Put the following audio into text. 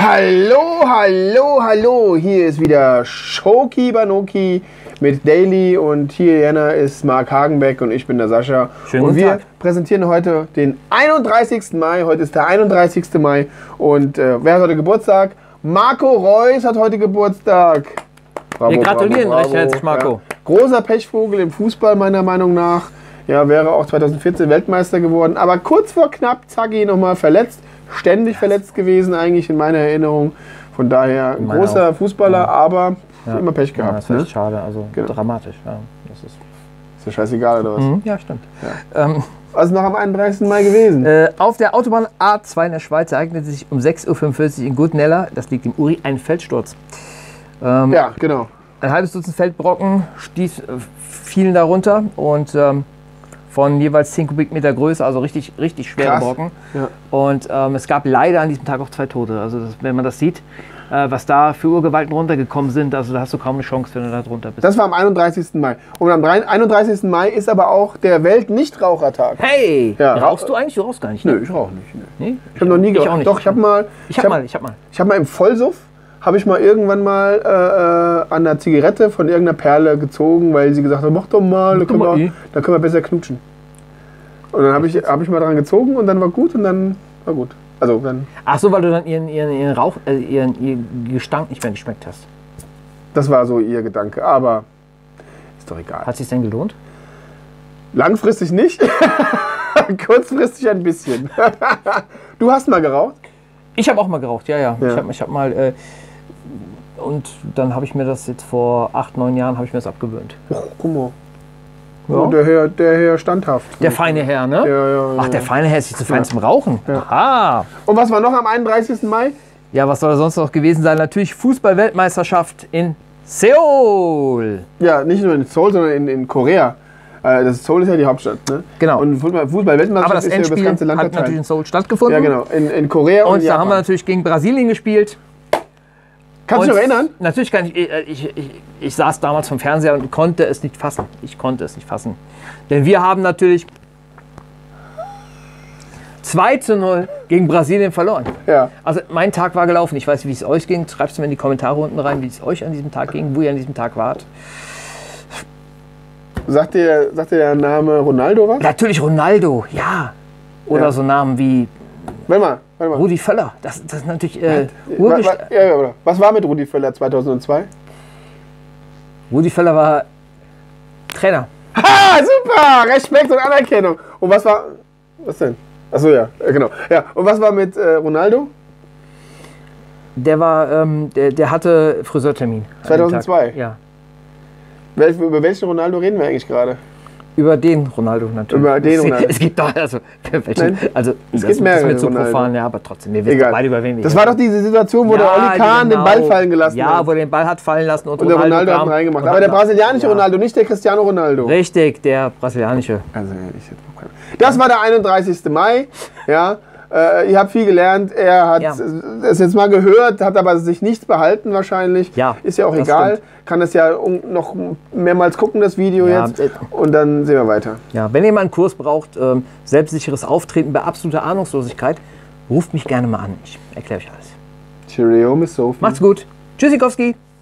Hallo, hallo, hallo. Hier ist wieder Shoki Banoki mit Daily und hier Jana ist Marc Hagenbeck und ich bin der Sascha. Schönen und guten wir Tag. präsentieren heute den 31. Mai. Heute ist der 31. Mai und wer hat heute Geburtstag? Marco Reus hat heute Geburtstag. Bravo, Wir gratulieren bravo, recht herzlich, Marco. Ja. Großer Pechvogel im Fußball meiner Meinung nach. Ja, wäre auch 2014 Weltmeister geworden, aber kurz vor knapp, Zacki, nochmal verletzt. Ständig verletzt gewesen eigentlich in meiner Erinnerung. Von daher ein großer auch. Fußballer, Ja. aber Ja. immer Pech Ja, gehabt. das ist echt schade, also Genau. dramatisch. Ja, das ist Ist ja scheißegal, oder was? Ja, stimmt. Was ist noch am 31. Mai gewesen? Auf der Autobahn A2 in der Schweiz ereignete sich um 6:45 Uhr in Gutnella, das liegt im Uri, ein Feldsturz. Ja, genau. Ein halbes Dutzend Feldbrocken fielen darunter und von jeweils 10 Kubikmeter Größe, also richtig schwere Krass. Brocken. Ja. Und es gab leider an diesem Tag auch 2 Tote. Also wenn man das sieht, was da für Urgewalten runtergekommen sind, also da hast du kaum eine Chance, wenn du da drunter bist. Das war am 31. Mai. Und am 31. Mai ist aber auch der Welt-Nichtrauchertag. Hey! Ja. Rauchst du eigentlich? Du rauchst gar nicht. Nö, ich rauche nicht. Nö. Nee? Ich habe noch nie Ich auch geraucht. nicht. Doch, ich habe mal, Ich hab mal. im Vollsuff habe ich mal irgendwann mal an der Zigarette von irgendeiner Perle gezogen, weil sie gesagt hat, mach doch mal, dann können wir besser knutschen. Und dann habe ich mal dran gezogen und dann war gut und dann war gut. Also dann, Ach so, weil du dann ihren Rauch, ihren Gestank nicht mehr geschmeckt hast. das war so ihr Gedanke, aber ist doch egal. Hat es sich denn gelohnt? Langfristig nicht, kurzfristig ein bisschen. Du hast mal geraucht? Ich habe auch mal geraucht, ja. Ja. Ich hab mal und dann habe ich mir das jetzt vor 8, 9 Jahren habe ich mir das abgewöhnt. Och, guck mal. Ja. Oh, der Herr standhaft. Der feine Herr, ne? Ja. Ach, der feine Herr ist nicht zu fein zum Rauchen. Ja. Aha. Und was war noch am 31. Mai? Ja, was soll da sonst noch gewesen sein? Natürlich Fußball-Weltmeisterschaft in Seoul. Ja, nicht nur in Seoul, sondern in Korea. Seoul ist ja die Hauptstadt. Ne? Genau. Und Aber Fußball-Weltmeisterschaft das ist ja über das Endspiel ganze Land hat natürlich verteilt. in Seoul stattgefunden. Ja, genau. In Korea und Und da Japan. haben wir natürlich gegen Brasilien gespielt. Kannst du dich noch erinnern? Natürlich kann ich saß damals vom Fernseher und konnte es nicht fassen. Ich konnte es nicht fassen. Denn wir haben natürlich 2:0 gegen Brasilien verloren. Ja. Also mein Tag war gelaufen. Ich weiß, wie es euch ging. Schreibt es mir in die Kommentare unten rein, wie es euch an diesem Tag ging, wo ihr an diesem Tag wart. Sagt dir der Name Ronaldo was? Natürlich Ronaldo, ja. Oder Ja. so Namen wie Warte mal. Rudi Völler. Das ist natürlich Was war mit Rudi Völler 2002? Rudi Völler war Trainer. Ha, super! Respekt und Anerkennung. Und was denn? Achso, ja, genau. Ja. Und was war mit Ronaldo? Der war, der hatte Friseurtermin. an dem 2002? Tag. Ja. Über welchen Ronaldo reden wir eigentlich gerade? Über den Ronaldo natürlich. Über den Ronaldo. Es gibt doch, also, Nein, also es das gibt mehrere ist mir zu Ronaldo. profan, ja, aber trotzdem, wir wissen Egal. beide, über wen wir Das reden. war doch diese Situation, wo der Ja, Oli Kahn den genau. Ball fallen gelassen Ja, hat. wo er den Ball hat fallen lassen und Und der Ronaldo hat ihn kam reingemacht. und Aber hat der noch- brasilianische ja. Ronaldo, nicht der Cristiano Ronaldo. Richtig, der brasilianische. Also, ich hätte auch keine. Das war der 31. Mai. Ja. Ihr habt viel gelernt. Er hat es jetzt mal gehört, hat aber sich nichts behalten wahrscheinlich. Ja, ist ja auch das egal. stimmt. Kann das ja noch mehrmals gucken, das Video Ja, jetzt. Und dann sehen wir weiter. Ja, wenn ihr mal einen Kurs braucht, selbstsicheres Auftreten bei absoluter Ahnungslosigkeit, ruft mich gerne mal an. Ich erkläre euch alles. Cheerio, Miss Sophie. Macht's gut. Tschüssikowski.